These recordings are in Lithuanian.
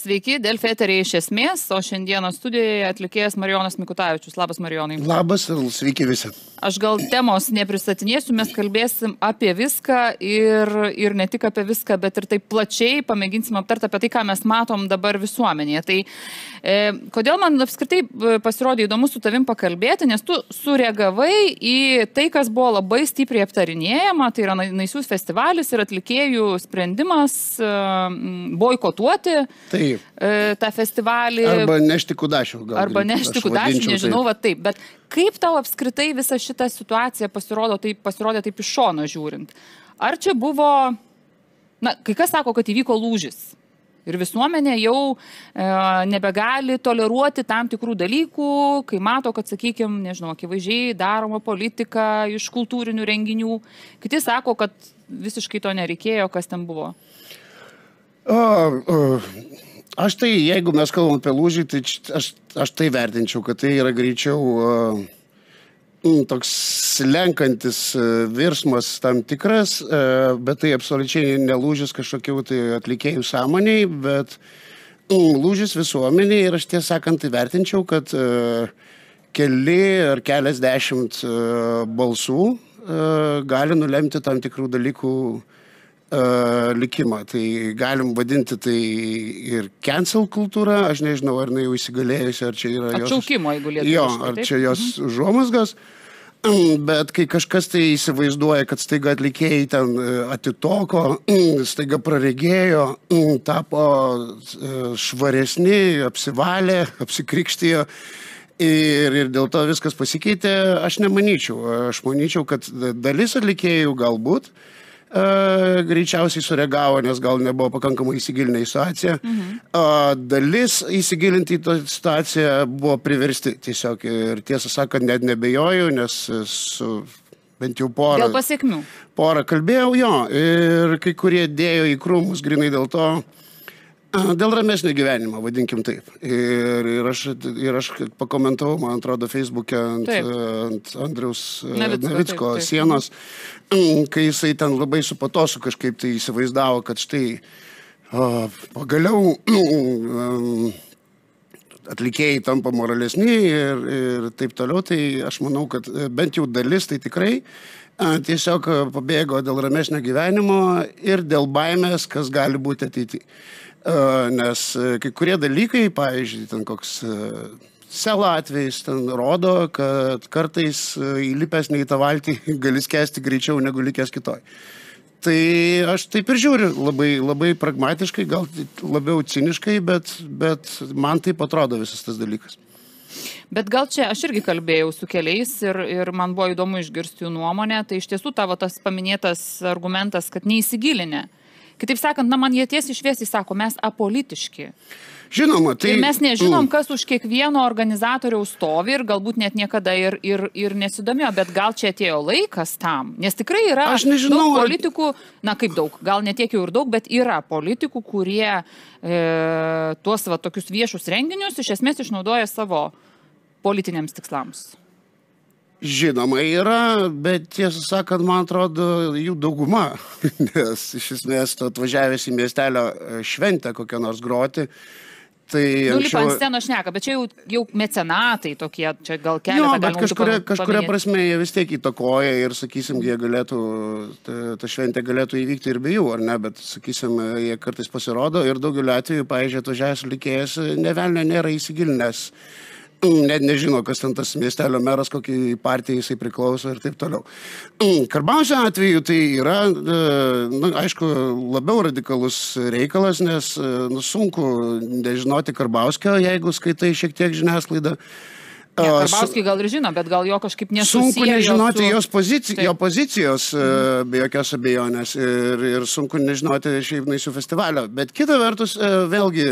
Sveiki, Delfi eteryje iš esmės, o šiandieną studijoje atlikėjas Marijonas Mikutavičius. Labas, Marijonai. Labas ir sveiki visi. Aš gal temos nepristatinėsiu, mes kalbėsim apie viską ir ne tik apie viską, bet ir taip plačiai pamėginsim aptarti apie tai, ką mes matom dabar visuomenėje. Tai kodėl man apskritai pasirodė įdomu su tavim pakalbėti, nes tu sureagavai į tai, kas buvo labai stipriai aptarinėjama, tai yra Naisių festivalis ir atlikėjų sprendimas boikotuoti tą festivalį. Arba nešti kudašių. Arba nešti kudašių, nežinau, va taip. Bet kaip tau apskritai visa šita situacija pasirodė taip iš šono žiūrint? Ar čia buvo, kai kas sako, kad įvyko lūžis ir visuomenė jau nebegali toleruoti tam tikrų dalykų, kai mato, kad, sakykime, nežinau, akivaizdžiai daroma politika iš kultūrinių renginių. Kiti sako, kad visiškai to nereikėjo, kas ten buvo. Aš tai, jeigu mes kalbam apie lūžį, tai aš tai vertinčiau, kad tai yra greičiau toks slenkantis virsmas tam tikras, bet tai absoliučiai nelūžis kažkokių tai atlikėjų sąmoniai, bet lūžis visuomeniai ir aš tiesą sakant tai vertinčiau, kad keli ar keliasdešimt balsų gali nulemti tam tikrų dalykų likimą. Tai galim vadinti tai ir cancel kultūra, aš nežinau, ar jinai jau įsigalėjusi, ar čia yra jos... Atšaukimo, jeigu lietuviškai. Jo, ar čia jos užuomazgos, bet kai kažkas tai įsivaizduoja, kad staiga atlikėjai ten atitoko, staiga praregėjo, tapo švaresni, apsivalė, apsikrikštijo ir dėl to viskas pasikeitė, aš nemanyčiau. Aš manyčiau, kad dalis atlikėjų galbūt greičiausiai sureagavo, nes gal nebuvo pakankamai įsigilinę į situaciją. Dalis įsigilinti į tą situaciją buvo priversti tiesiog ir tiesą sakant net nebejoju, nes su bent jau porą... Dėl pasiekmių. Porą kalbėjau, jo, ir kai kurie dėjo į krūmus grinai dėl to, dėl ramesnio gyvenimo, vadinkim taip. Ir aš pakomentavau, man atrodo, Facebook'e ant Andriaus Navicko sienos, kai jisai ten labai su patosu kažkaip tai įsivaizdavo, kad štai pagaliau atlikėjai tampa moralesni ir taip toliau, tai aš manau, kad bent jau dalis tai tikrai tiesiog pabėgo dėl ramesnio gyvenimo ir dėl baimės, kas gali būti ateityje. Nes kai kurie dalykai, pavyzdžiui, ten koks Selo atvejis ten rodo, kad kartais įlipęs ne į tą valtį gali skęsti greičiau negu likęs kitoj. Tai aš taip ir žiūriu, labai pragmatiškai, gal labiau ciniškai, bet man taip atrodo visas tas dalykas. Bet gal čia aš irgi kalbėjau su keliais ir man buvo įdomu išgirsti jų nuomonę, tai iš tiesų tavo tas paminėtas argumentas, kad neįsigilinę. Kitaip sakant, man jie tiesiai šviesiai sako, mes apolitiški. Žinoma, tai... Ir mes nežinom, kas už kiekvieno organizatoriaus stovi ir galbūt net niekada ir nesidomėjo, bet gal čia atėjo laikas tam. Nes tikrai yra daug politikų, kaip daug, gal ne tiek jau ir daug, bet yra politikų, kurie tuos tokius viešus renginius iš esmės išnaudoja savo politiniams tikslams. Žinoma yra, bet tiesą sakant, man atrodo, jų dauguma, nes iš esmės tu atvažiavęs į miestelio šventę kokią nors groti, tai... Lipa ant scenos šneka, bet čia jau mecenatai tokie, čia gal keletą galima būtų paminėti. Kažkuria prasme jie vis tiek įtakoja ir, sakysim, jie galėtų, ta šventė galėtų įvykti ir be jų, ar ne, bet, sakysim, jie kartais pasirodo ir daugeliu atveju, pavyzdžiui, atvažiavęs atlikėjas nė velnio nėra įsigilinęs. Net nežino, kas ten tas miestelio meras, kokį partiją jisai priklauso ir taip toliau. Karbauskio atveju tai yra, aišku, labiau radikalus reikalas, nes sunku nežinoti Karbauskio, jeigu skaitai šiek tiek žiniasklaidą. Karbauskį gal ir žino, bet gal jo kažkaip nesusiję. Sunku nežinoti jo pozicijos, be jokios abejonės, ir sunku nežinoti šiaip Naisių festivalio. Bet kita vertus, vėlgi...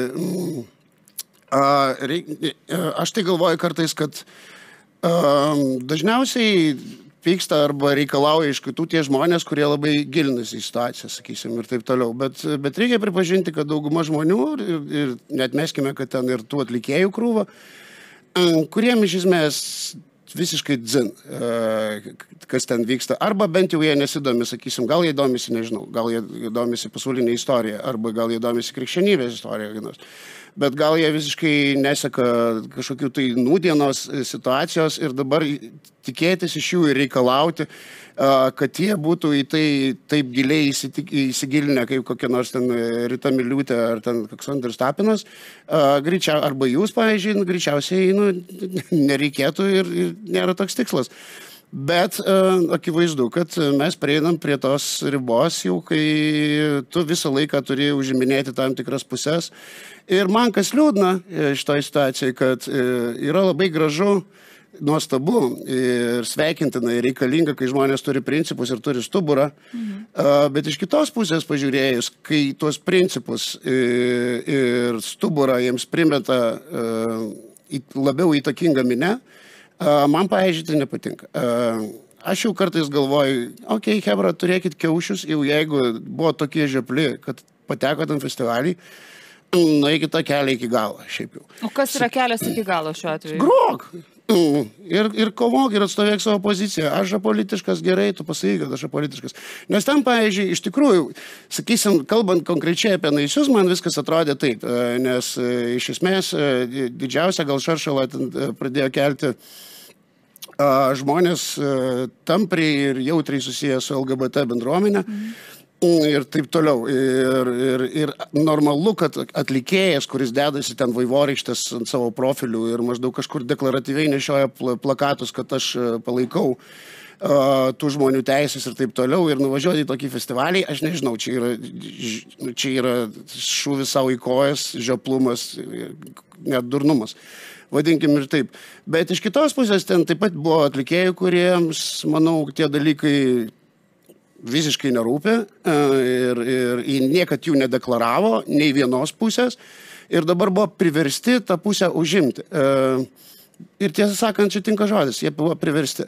Aš tai galvoju kartais, kad dažniausiai pyksta arba reikalauja iš kitų tie žmonės, kurie labai gilinasi į situaciją, sakysim, ir taip toliau. Bet reikia pripažinti, kad dauguma žmonių, ir neatmeskime, kad ten ir tų atlikėjų krūva, kuriem iš esmės visiškai dzin, kas ten vyksta. Arba bent jau jie nesidomi, sakysim, gal jie domisi, nežinau, gal jie domisi pasaulinė istorija, arba gal jie domisi krikščionybės istorija. bet gal jie visiškai neseka kažkokių tai nūdienos situacijos ir dabar tikėtis iš jų ir reikalauti, kad jie būtų į tai taip giliai įsigilinę, kaip kokia nors ten Rita Miliūtė ar ten koks Andrius Tapinas, arba jūs, pavyzdžiui, greičiausiai nereikėtų ir nėra toks tikslas. Bet akivaizdu, kad mes prieinam prie tos ribos jau, kai tu visą laiką turi užiminėti tam tikras pusės. Ir man kas liūdna šitoj situacijai, kad yra labai gražu, nuostabu ir sveikintina ir reikalinga, kai žmonės turi principus ir turi stuburą. Bet iš kitos pusės pažiūrėjus, kai tuos principus ir stuburą jiems primeta labiau įtakinga minia, man, pavyzdžiui, tai nepatinka. Aš jau kartais galvoju, hebra, turėkit kiaušius, jau jeigu buvo tokie žiopli, kad pateko tam festivalį, nueikit tą kelią iki galo, šiaip jau. O kas yra kelias iki galo šiuo atveju? Grok! Ir kovok ir atstovėk savo poziciją. Aš apolitiškas, gerai, tu pasakyk, kad aš apolitiškas. Nes tam, pavyzdžiui, iš tikrųjų, sakysim, kalbant konkrečiai apie naisius, man viskas atrodė taip, nes iš esmės didžiausia gal šaršalą pradėjo kelti žmonės tampriai ir jautriai susiję su LGBT bendruomenė. Ir taip toliau. Ir normalu, kad atlikėjas, kuris dedasi ten vaivorykštės ant savo profilių ir maždaug kažkur deklaratyviai nešioja plakatus, kad aš palaikau tų žmonių teisės ir taip toliau, ir nuvažiuoti į tokį festivalį, aš nežinau, čia yra šūvis savo į kojas, žioplumas, net durnumas. Vadinkim ir taip. Bet iš kitos pusės ten taip pat buvo atlikėjų, kuriems, manau, tie dalykai visiškai nerūpė ir niekad jų nedeklaravo, nei vienos pusės, ir dabar buvo priversti tą pusę užimti. Ir tiesą sakant, čia tinka žodis, jie buvo priversti.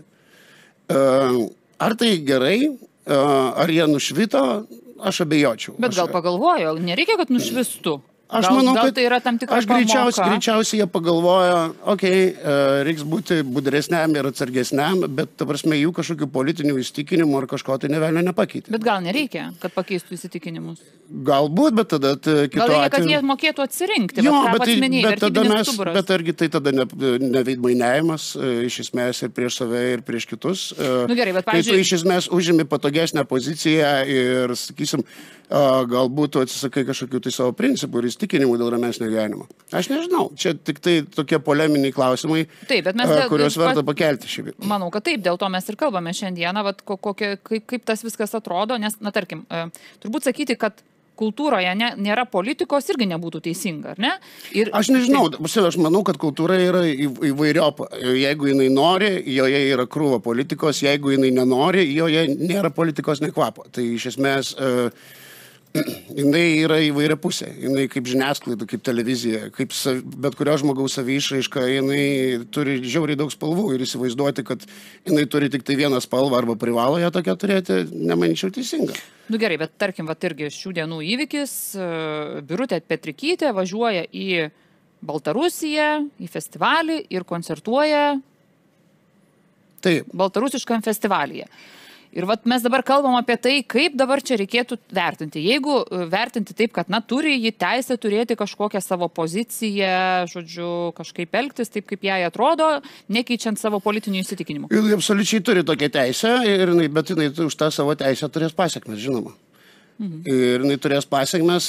Ar tai gerai, ar jie nušvito, aš abejočiau. Bet gal pagalvojo, nereikia, kad nušvistų. Aš manau, kad tai yra tam tikra greičiausiai jie pagalvojo, reiks būti budresniam ir atsargesniam, bet, ta prasme, jų kažkokių politinių įsitikinimų ar kažko tai nevelnio nepakeitė. Bet gal nereikia, kad pakeistų įsitikinimus? Galbūt, bet tada kitu atveju... Gal reikia, kad jie mokėtų atsirinkti, bet argi tai tada neveidmainiavimas iš esmės ir prieš save, ir prieš kitus. Gerai, bet, pavyzdžiui, kai tu iš esmės užimi patogesnę poziciją ir, sakysim, galbūt tu atsisakai kažkokių tai savo principų ir įsitikinimų dėl ramesnio gyvenimo. Aš nežinau, čia tik tai tokie poleminiai klausimai, kuriuos verta pakelti šį. Manau, kad taip, dėl to mes ir kalbame šiandieną, kaip tas viskas atrodo, nes, tarkim, turbūt sakyti, kad kultūroje nėra politikos irgi nebūtų teisinga, ar ne? Aš nežinau, aš manau, kad kultūra yra įvairiopa. Jeigu jinai nori, joje yra krūva politikos, jeigu jinai nenori, joje nėra politikos nekvapo. Tai iš esmės jinai yra įvairia pusė. Jinai kaip žiniasklaida, kaip televizija, kaip bet kurio žmogaus saviišraiška, jinai turi žiauriai daug spalvų ir įsivaizduoti, kad jinai turi tik tai vieną spalvą arba privalo ją tokią turėti, nemanyčiau teisinga. Gerai, bet tarkim, irgi šių dienų įvykis, Birutė Petrikytė važiuoja į Baltarusiją, į festivalį ir koncertuoja baltarusiškam festivalyje. Ir mes dabar kalbam apie tai, kaip dabar čia reikėtų vertinti. Jeigu vertinti taip, kad, turi jį teisę turėti kažkokią savo poziciją, žodžiu, kažkaip elgtis taip, kaip jai atrodo, nekeičiant savo politinių įsitikinimų. Jis absoliučiai turi tokią teisę, bet jinai už tą savo teisę turės pasiekmes, žinoma. Ir jinai turės pasiekmes.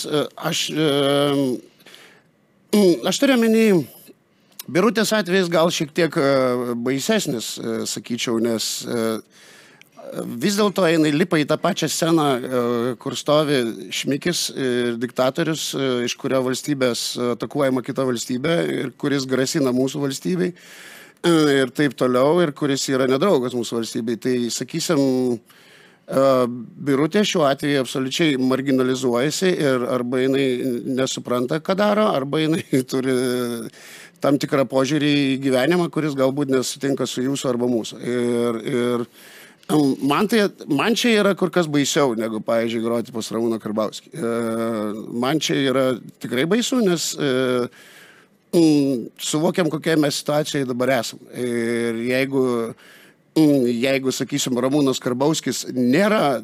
Aš turiu omeny, Birutės atvejis gal šiek tiek baisesnis, sakyčiau, nes vis dėlto jinai lipa į tą pačią sceną, kur stovi šmikis ir diktatorius, iš kurio valstybės atakuojama kita valstybė ir kuris grasina mūsų valstybei ir taip toliau, ir kuris yra nedraugas mūsų valstybei. Tai, sakysim, Birutė šiuo atveju absoliučiai marginalizuojasi ir arba jinai nesupranta, ką daro, arba jinai turi tam tikrą požiūrį į gyvenimą, kuris galbūt nesutinka su jūsų arba mūsų. Ir man čia yra kur kas baisiau, negu, pavyzdžiui, groti pas Ramūną Karbauskį. Man čia yra tikrai baisu, nes suvokiam, kokia mes situacijoje dabar esam. Ir jeigu, sakysim, Ramūnas Karbauskis nėra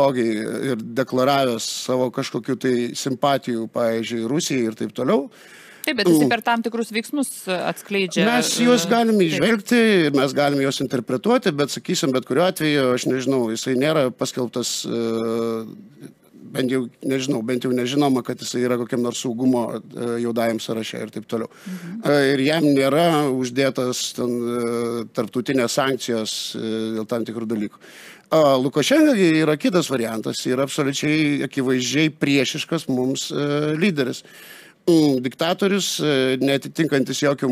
tiesiogiai ir deklaravęs savo kažkokių tai simpatijų, pavyzdžiui, Rusijai ir taip toliau, Taip, bet jis per tam tikrus veiksmus atskleidžia. Mes juos galime įžvelgti ir mes galime juos interpretuoti, bet sakysim, bet kuriuo atveju, aš nežinau, jisai nėra paskelbtas, bent jau nežinoma, kad jisai yra kokiam nors saugumo juodajam sąraše ir taip toliau. Ir jam nėra uždėtas tarptautinės sankcijos dėl tam tikrų dalykų. Lukašenka yra kitas variantas, yra absoliučiai akivaizdžiai priešiškas mums lyderis. Diktatorius, neatitinkantis jokių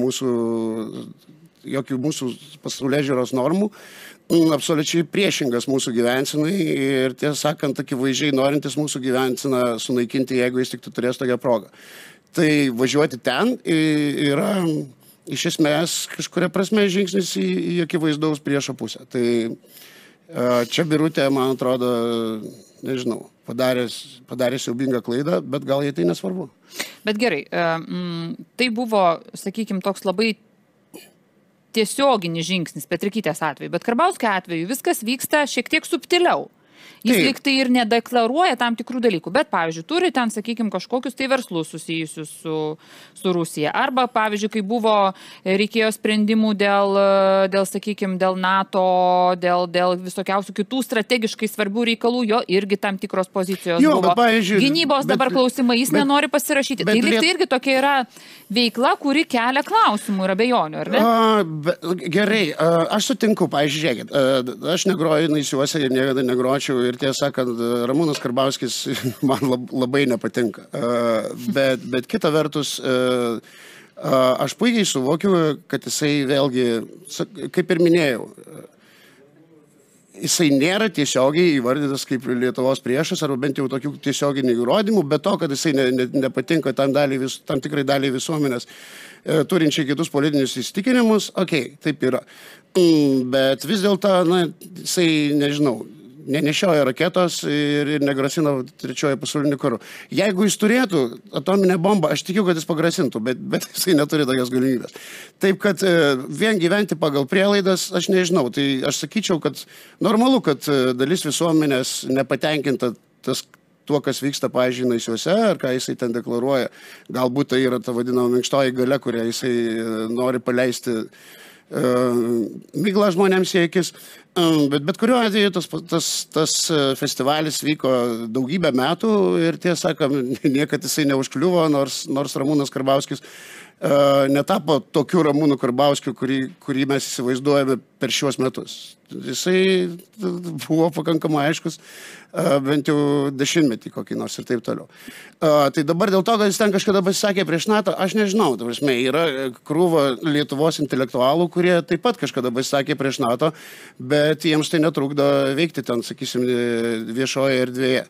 mūsų pasaulėžiūros normų, absoliučiai priešingas mūsų gyvensinai ir, tiesą sakant, akivaizdžiai norintis mūsų gyvensiną sunaikinti, jeigu jis tik turės tokią progą. Tai važiuoti ten yra iš esmės kažkuria prasme žingsnis į akivaizdaus priešo pusę. Tai čia Birutė, man atrodo, nežinau, padarė siaubingą klaidą, bet gal jai tai nesvarbu. Bet gerai, tai buvo, sakykime, toks labai tiesioginis žingsnis Petrikytės atveju, bet Karbauskio atveju viskas vyksta šiek tiek subtiliau. Jis lyg tai ir nedeklaruoja tam tikrų dalykų, bet, pavyzdžiui, turi ten, sakykime, kažkokius tai verslus susijusius su Rusija. Arba, pavyzdžiui, kai reikėjo sprendimų dėl sakykime, dėl NATO, dėl visokiausių kitų strategiškai svarbių reikalų, jo irgi tam tikros pozicijos buvo. Gynybos dabar klausimai, jis nenori pasirašyti. Tai lyg tai irgi tokia yra veikla, kuri kelia klausimų ir abejonių, ar ne? Gerai, aš sutinku, pavyzdžiui, žiūrėkit, aš negroju naisiuose ir niekada negročiau ir tiesą sakant, Ramūnas Karbauskis man labai nepatinka. Bet kita vertus, aš puikiai suvokiu, kad jisai vėlgi, kaip ir minėjau, jisai nėra tiesiogiai įvardytas kaip Lietuvos priešas, arba bent jau tokių tiesioginių įrodymų, bet to, kad jisai nepatinka tam tikrai daliai visuomenės turinčiai kitus politinius įsitikinimus, taip yra. Bet vis dėlto, jisai, nežinau, nenešioja raketos ir negrasina trečiojo pasauliniu karu. Jeigu jis turėtų atominę bombą, aš tikiu, kad jis pagrasintų, bet jisai neturi tokios galimybės. Taip, kad vien gyventi pagal prielaidas, aš nežinau. Tai aš sakyčiau, kad normalu, kad dalis visuomenės nepatenkinta tuo, kas vyksta, pavyzdžiui, naisiuose, ar ką jisai ten deklaruoja. Galbūt tai yra ta vadinama minkštoji galia, kurią jisai nori paleisti miglą žmonėms į akis. Bet kuriuo atveju tas festivalis vyko daugybę metų ir tiesą sakant, niekad jisai neužkliuvo, nors Ramūnas Karbauskis netapo tokiu Ramūnu Karbauskiu, kurį mes įsivaizduojame per šiuos metus. Jisai buvo pakankamai aiškus, bent jau 10-metį kokį nors ir taip toliau. Tai dabar dėl to, kad jis ten kažkada pasisakė prieš NATO, aš nežinau, ta prasme, yra krūva Lietuvos intelektualų, kurie taip pat kažkada pasisakė prieš NATO, bet jiems tai netrukdo veikti ten, sakysim, viešoje erdvėje.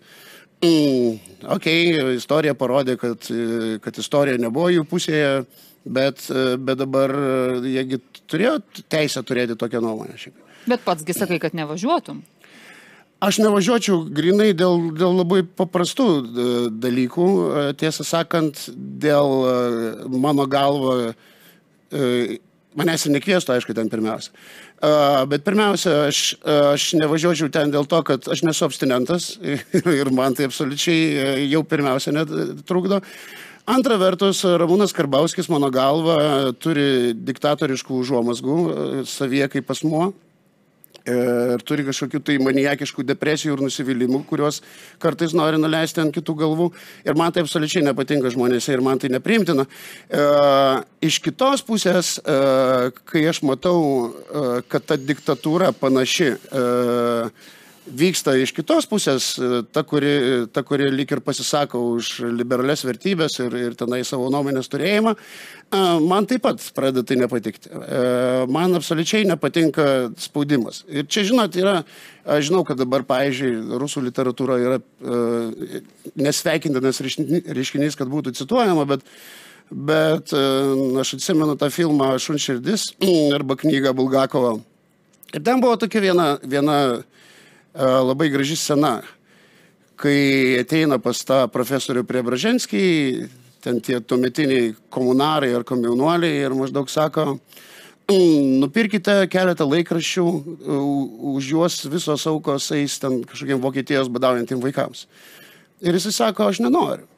Istorija parodė, kad istorija nebuvo jų pusėje, bet dabar jiegi turėjo teisę turėti tokią nuomonę. Bet patsgi sakai, kad nevažiuotum. Aš nevažiuočiau grinai dėl labai paprastų dalykų. Tiesą sakant, dėl mano galva, manęs ir nekviestų, aišku, ten pirmiausia. Bet pirmiausia, aš nevažiuočiau ten dėl to, kad aš nesu abstinentas ir man tai absoliučiai jau pirmiausia netrukdo. Antra vertus, Ramūnas Karbauskis, mano galva, turi diktatoriškų užuomazgų savyje kaip asmuo. Ir turi kažkokių tai maniakiškų depresijų ir nusivylimų, kuriuos kartais nori nuleisti ant kitų galvų. Ir man tai absoliučiai nepatinka žmonėse ir man tai nepriimtina. Iš kitos pusės, kai aš matau, kad ta diktatūra panaši vyksta iš kitos pusės, ta, kuri lyg ir pasisako už liberales vertybės ir tenai savo nuomonės turėjimą, man taip pat pradeda tai nepatikti. Man absoliučiai nepatinka spaudimas. Ir čia, žinot, aš žinau, kad dabar, pavyzdžiui, rusų literatūra yra nesveikintinas reiškinys, kad būtų cituojama, bet aš atsimenu tą filmą Šunširdis arba knygą Bulgakovo. Ir ten buvo tokia viena labai graži scena, kai ateina pas tą profesorių Preobraženskį, ten tie tuometiniai komunarai ar komjaunuoliai ir maždaug sako, nupirkite keletą laikraščių, už juos visos aukos eis ten kažkokiem Vokietijos badaujantiem vaikams. Ir jisai sako, aš nenoriu.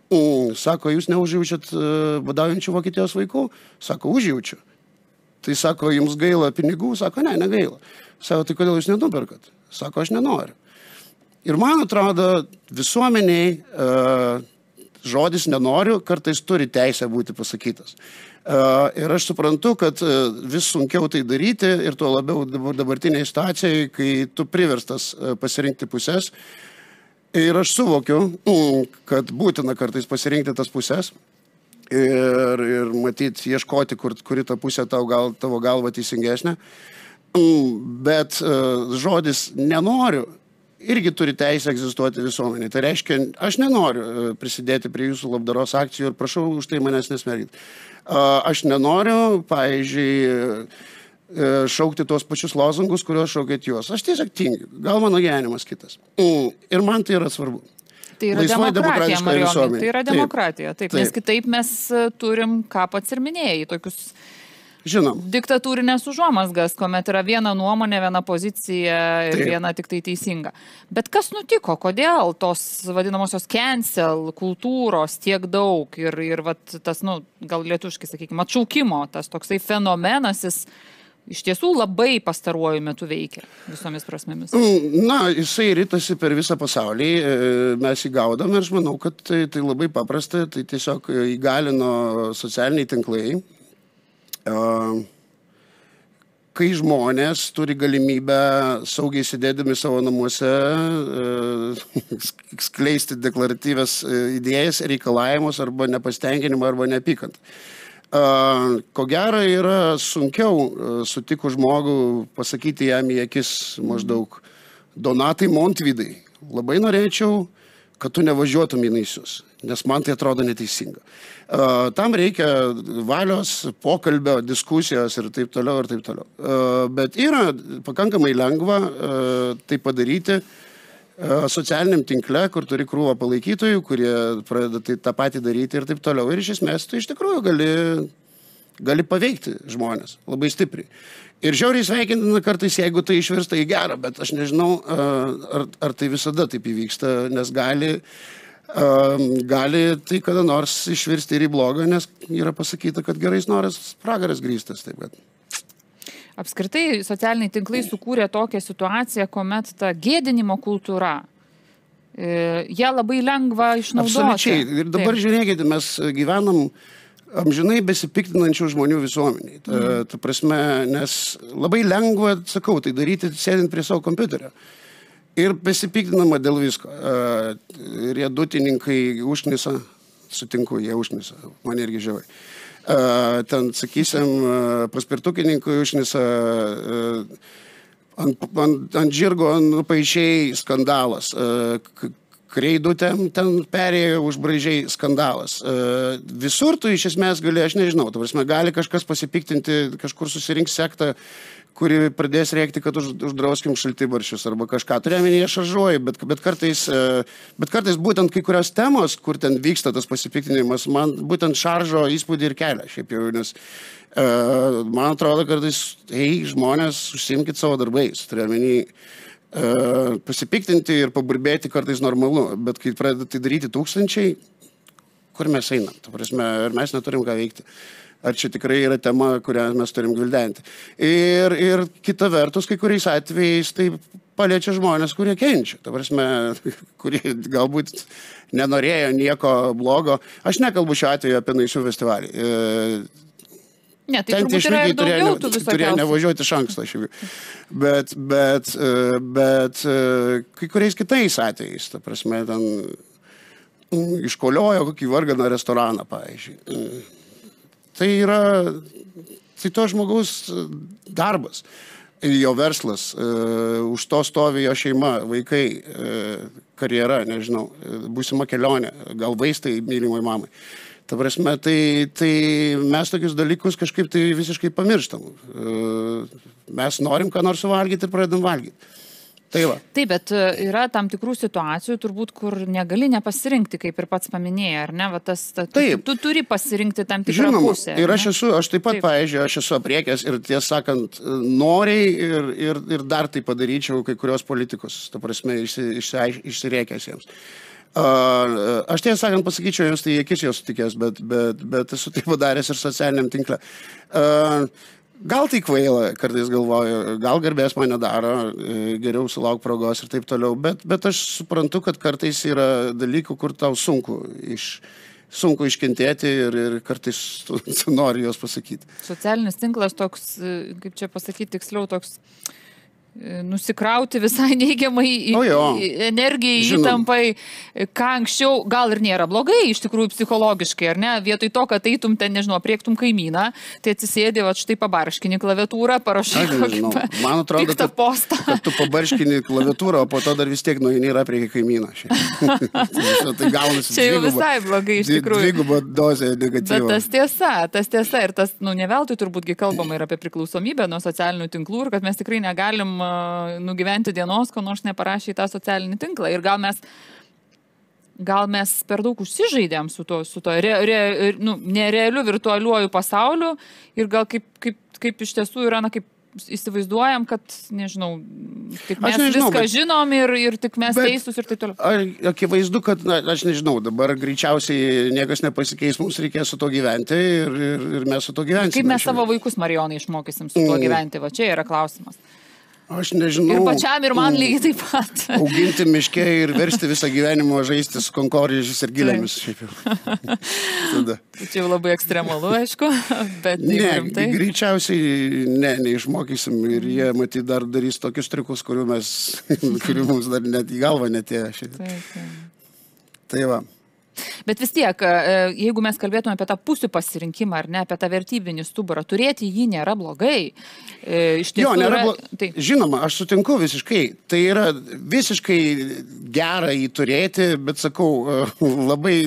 Sako, jūs neužjaučiat badaujančių Vokietijos vaikų? Sako, užjaučiu. Tai sako, jums gaila pinigų? Sako, ne, negaila. Sako, tai kodėl jūs nenuperkat? Sako, aš nenoriu. Ir man atrodo, visuomeniai žodis nenoriu kartais turi teisę būti pasakytas. Ir aš suprantu, kad vis sunkiau tai daryti ir tuo labiau dabartiniai situacijai, kai tu priverstas pasirinkti pusės. Ir aš suvokiu, kad būtina kartais pasirinkti tas pusės ir matyti, ieškoti, kuri ta pusė tavo galva teisingesnė. Bet žodis nenoriu irgi turi teisę egzistuoti visuomenė. Tai reiškia, aš nenoriu prisidėti prie jūsų labdaros akcijų ir prašau už tai manęs nesmerkti. Aš nenoriu, pavyzdžiui, šaukti tuos pačius lozungus, kuriuos šaukėt jūs. Aš tiesiog tingiu. Gal mano gyvenimas kitas. Ir man tai yra svarbu. Tai yra demokratija, Marijonai. Tai yra demokratija. Taip, nes kitaip mes turim, ką pats ir minėjai, tokius diktatūrinės užuomazgas, kuomet yra viena nuomonė, viena pozicija ir viena tik tai teisinga. Bet kas nutiko? Kodėl tos vadinamosios cancel kultūros tiek daug ir vat, tas, gal lietuviškai, sakykime, atšaukimo, tas toksai fenomenas, jis iš tiesų labai pastaruoju metu veikia visomis prasmėmis? Na, jisai ritasi per visą pasaulį, mes įgaudom ir aš manau, kad tai labai paprasta, tai tiesiog įgalino socialiniai tinklai. Kai žmonės turi galimybę saugiai sėdėdami savo namuose skleisti deklaratyvias idėjas, reikalavimus arba nepasitenkinimą arba neapykantą. Ko gero yra sunkiau sutikus žmogų pasakyti jam į akis maždaug: Donatai Montvydai, labai norėčiau, kad tu nevažiuotum į Naisius, nes man tai atrodo neteisinga. Tam reikia valios, pokalbio, diskusijos ir taip toliau ir taip toliau. Bet yra pakankamai lengva tai padaryti socialiniam tinkle, kur turi krūvą palaikytojų, kurie pradeda tą patį daryti ir taip toliau. Ir iš esmės tu iš tikrųjų gali paveikti žmonės labai stipriai. Ir žiauriai sveikintina kartais, jeigu tai išvirsta į gerą, bet aš nežinau, ar tai visada taip įvyksta, nes gali tai kada nors išvirsti ir į blogą, nes yra pasakyta, kad gerais noras pragaras grįstas. Taip, kad. Apskritai, socialiniai tinklai sukūrė tokią situaciją, kuomet ta gėdinimo kultūra, ją labai lengva išnaudoti. Absoliučiai. Ir dabar žiūrėkite, mes gyvenam amžinai besipiktinančių žmonių visuomeniai. Ta prasme, nes labai lengva, sakau, tai daryti sėdint prie savo kompiuterio. Ir besipiktinama dėl visko. Riedutininkai užknisa, sutinku, jie užknisa, man irgi žiauri. Ten, sakysim, paspirtukininkai užknisa, ant žirgo nupaišiai skandalas. Kreidutėm ten perėjo užbraižiai skandalas. Visur tu iš esmės gali, aš nežinau, ta prasme, gali kažkas pasipiktinti, kažkur susirinks sektą, kuri pradės rėkti, kad uždrauskim šaltibarščius arba kažką. Turėjome šaržuoju, bet kartais būtent kai kurios temos, kur ten vyksta tas pasipiktinimas, man būtent šaržo įspūdį ir kelia. Šiaip jau, nes man atrodo kartais, žmonės, užsiimkit savo darbais. Turėjome pasipiktinti ir paburbėti kartais normalu, bet kai pradeda tai daryti tūkstančiai, kur mes einam? Ta prasme, ar mes neturim ką veikti? Ar čia tikrai yra tema, kurią mes turim gvildenti? Ir kita vertus, kai kuriais atvejais tai paliečia žmonės, kurie kenčia. Ta prasme, kurie galbūt nenorėjo nieko blogo. Aš nekalbu šiuo atveju apie Naisių festivalį. Ne, tai turbūt yra ir daugiau tų visokiausių. Turėjo nevažiuoti iš anksto. Bet kai kuriais kitais atvejais, ta prasme, ten iškoliojo kokį varganą restoraną, pavyzdžiui. Tai yra, tai to žmogaus darbas, jo verslas, už to stovi jo šeima, vaikai, karjera, nežinau, būsima kelionė, gal vaistai mylimai mamai. Ta prasme, tai mes tokius dalykus kažkaip tai visiškai pamirštam. Mes norim ką nors suvalgyti ir pradedam valgyti. Tai va. Taip, bet yra tam tikrų situacijų, turbūt, kur negali nepasirinkti, kaip ir pats paminėjai, ar ne? Va, tu turi pasirinkti tam tikrą pusę. Ir aš taip pat, pavyzdžiui, aš esu apriekęs ir tiesą sakant, noriai ir dar tai padaryčiau kai kurios politikus, ta prasme, išsiriekęs jiems. Aš tiesą sakant pasakyčiau, jums tai akis jau sutikęs, bet esu tai padaręs ir socialiniam tinkle. Gal tai kvaila, kartais galvoju, gal garbės mane daro, geriau sulauk progos ir taip toliau, bet aš suprantu, kad kartais yra dalykų, kur tau sunku iškentėti ir kartais tu nori juos pasakyti. Socialinis tinklas toks, kaip čia pasakyti, tiksliau toks nusikrauti visai neigiamai energijai, įtampai, ką anksčiau gal ir nėra blogai, iš tikrųjų psichologiškai, ar ne? Vietoj to, kad eitum ten, nežinau, priektum kaimyną, tai atsisėdė, va štai pabarškini klaviatūrą, parašai man atrodo, kad tu pabarškini klaviatūrą, o po to dar vis tiek nueini ir aprieki kaimyną. Tai gaunasi čia jau visai blogai, iš tikrųjų. Dviguba dozė negatyvo. Bet tas tiesa ir tas, ne veltui turbūt kalbama ir apie priklausomybę nuo socialinių tinklų ir kad mes tikrai negalim nugyventi dienos, ko nors neparašė į tą socialinį tinklą. Ir gal mes per daug užsižaidėm su to nerealiu virtualiuoju pasauliu ir gal kaip iš tiesų yra, kaip įsivaizduojam, kad, nežinau, tik mes viską žinom ir tik mes teisūs ir taip toliau. Akivaizdu, kad, aš nežinau, dabar greičiausiai niekas nepasikeis, mums reikės su to gyventi ir mes su to gyvensime. Kaip mes savo vaikus, Marijonai, išmokysim su to gyventi? Va čia yra klausimas. Aš nežinau. Ir pačiam, ir man lygiai taip pat. Auginti miške ir versti visą gyvenimą žaisti su konkorėžiais ir gilėmis. Čia jau labai ekstremalu, aišku, bet rimtai. Greičiausiai neišmokysim ir jie matyt dar darys tokius triukus, kurių mums dar net į galvą netėjo. Tai va. Bet vis tiek, jeigu mes kalbėtume apie tą pusių pasirinkimą, ar ne, apie tą vertybinį stuburą, turėti jį nėra blogai. Iš tiesų nėra blogai. Žinoma, aš sutinku visiškai. Tai yra visiškai gera jį turėti, bet sakau, labai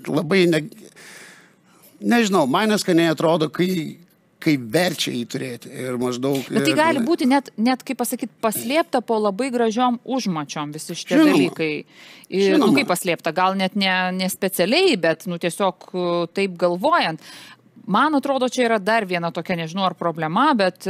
nežinau, man neskaniai atrodo, kai verčia jį turėti. Ir maždaug... Bet tai gali būti net kaip pasakyti, paslėpta po labai gražiom užmačiom visi šitie dalykai. Kaip paslėpta, gal net ne specialiai, bet tiesiog taip galvojant. Man atrodo, čia yra dar viena tokia, nežinau, ar problema, bet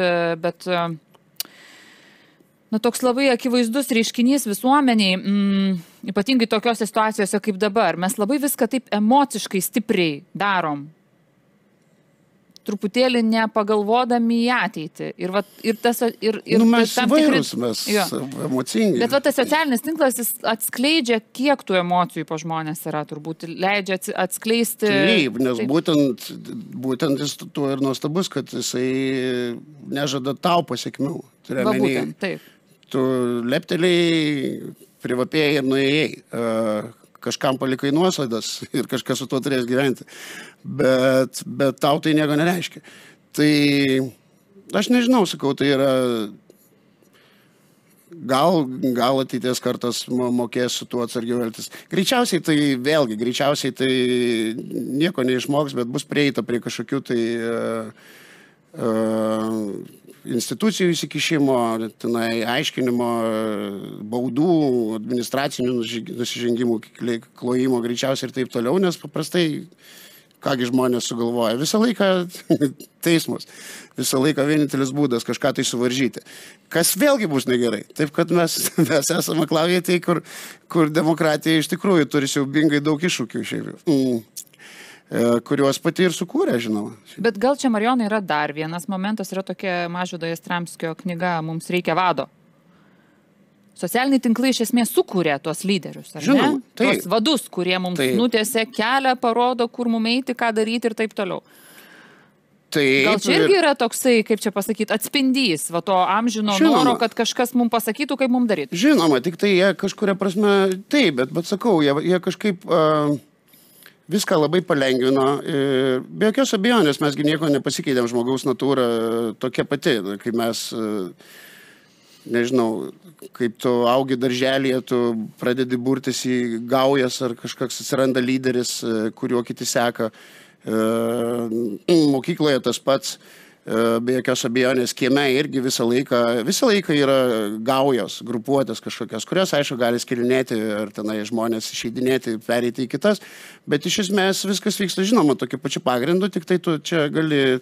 toks labai akivaizdus reiškinys visuomeniai, ypatingai tokiose situacijose kaip dabar. Mes labai viską taip emociškai stipriai darom. Truputėlį nepagalvodami į ateitį. Mes vairūs, mes emocingi. Bet tas socialinis tinklas, jis atskleidžia, kiek tų emocijų po žmonės yra, turbūt leidžia atskleisti. Taip, nes būtent jis tuo ir nuostabus, kad jisai nežada tau pasiekmių. Būtent, taip. Tu lepteliai, privapėjai ir nuėjai. Kažkam palikai nuosaidas ir kažkas su tuo turės gyventi. Bet tau tai nieko nereiškia. Tai aš nežinau, sakau, tai yra gal ateities kartas mokės su tuo atsargiau elgtis. Greičiausiai tai nieko neišmoks, bet bus prieita prie kažkokių tai institucijų įsikišimo, aiškinimo, baudų, administracinių nusižengimų, klojimo greičiausiai ir taip toliau, nes paprastai, kągi žmonės sugalvoja, visą laiką teismas, visą laiką vienintelis būdas kažką tai suvaržyti. Kas vėlgi bus negerai. Taip, kad mes esame aklavietėje, kur demokratija iš tikrųjų turi siaubingai daug iššūkių šiaip. Kuriuos pati ir sukūrė, žinoma. Bet gal čia, Marijonai, yra dar vienas momentas, yra tokia Mažvydo Jastramskio knyga Mums reikia vado. Socialiniai tinklai iš esmės sukūrė tuos lyderius, ar ne? Tuos vadus, kurie mums nutėse kelią, parodo, kur mums eiti, ką daryti ir taip toliau. Gal čia irgi yra toksai, kaip čia pasakyti, atspindys, va to amžino noro, kad kažkas mums pasakytų, kaip mums daryti. Žinoma, tik tai jie kažkuria prasme, taip, bet sakau, jie kažkaip... Viską labai palengvino. Be jokios abejonės, mesgi nieko nepasikeitėm, žmogaus natūra tokia pati. Kai mes, nežinau, kaip tu augi darželyje, tu pradedi burtis į gaujas ar kažkoks atsiranda lyderis, kuriuo kiti seka. Mokykloje tas pats. Be jokios abejonės, kieme irgi visą laiką yra gaujos, grupuotės kažkokios, kurios, aišku, gali skilinėti ar tenai žmonės išeidinėti, pereiti į kitas, bet iš esmės viskas vyksta, žinoma, tokiu pačiu pagrindu, tik tai tu čia gali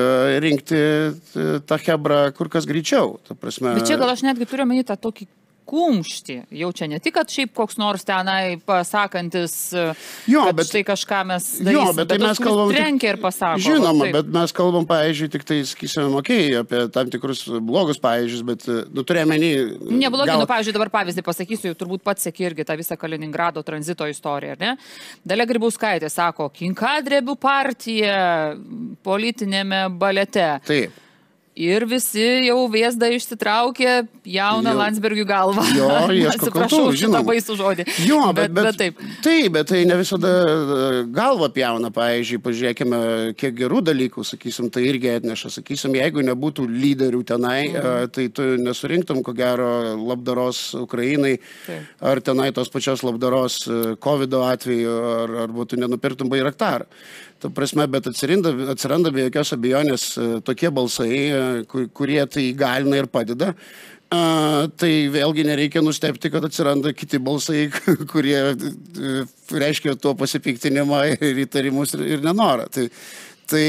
rinkti tą hebrą kur kas greičiau. Ta prasme... Bet čia gal aš netgi turiu omeny tą tokį kumštį. Jau čia ne tik, kad šiaip koks nors tenai pasakantis, bet štai kažką mes darysim, bet tai mes kalbam trenkia ir pasako. Žinoma, bet mes kalbam, pavyzdžiui, tik tai, sakysim, apie tam tikrus blogus pavyzdžius, bet turėjome Neblogai, pavyzdžiui, dabar pavyzdį pasakysiu, jau turbūt pats seki irgi tą visą Kaliningrado tranzito istoriją, ar ne? Dalia Grybauskaitė sako, kinkadrebių partija politinėme balete. Taip. Ir visi jau Vėzda išsitraukė jauną Landsbergių galvą. Jo, ieško kaltų, žinoma. Baisų žodį. Jo, bet taip. Taip, bet tai ne visada galvą pjauna, pavyzdžiui, pažiūrėkime, kiek gerų dalykų, sakysim, tai irgi atneša. Sakysim, jeigu nebūtų lyderių tenai, tai tu nesurinktum, ko gero, labdaros Ukrainai, ar tenai tos pačios labdaros COVID atveju, ar būtų nenupirktum Bairaktarą. Ta prasme, bet atsiranda be jokios abejonės tokie balsai, kurie tai įgalina ir padeda. Tai vėlgi nereikia nustebti, kad atsiranda kiti balsai, kurie reiškia tuo pasipiktinimą ir įtarimus ir nenorą. Tai